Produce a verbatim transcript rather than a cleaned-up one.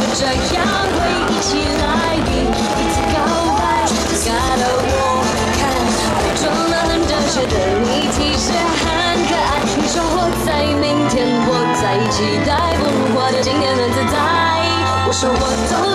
是这样会一起来彼此告白，尴尬的我看被装了很真实的你，其实很可爱。你说活在明天，活在期待，不如活得今天很自在。我说我懂。